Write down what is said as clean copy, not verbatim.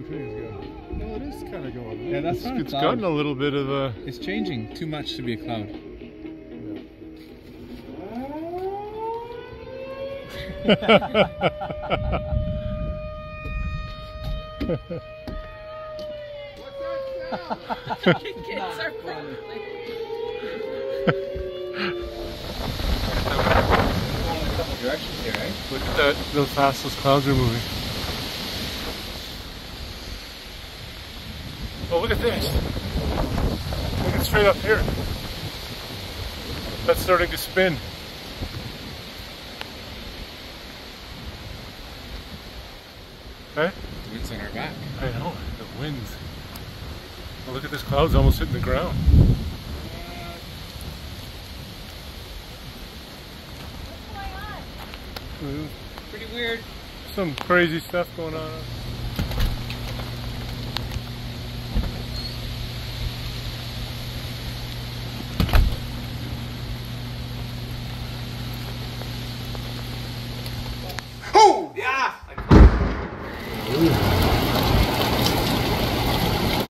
other thing is going. No, it is kind of going. Yeah, that's not a It's cloud. gotten a little bit of a... It's changing too much to be a cloud. Kids are probably. Directions here, eh? Look at that, how fast those clouds are moving. Oh, look at this. Look at straight up here. That's starting to spin. Hey? The wind's on our back. I know, the wind. Oh, look at this cloud's almost hitting the ground. Pretty weird. Some crazy stuff going on.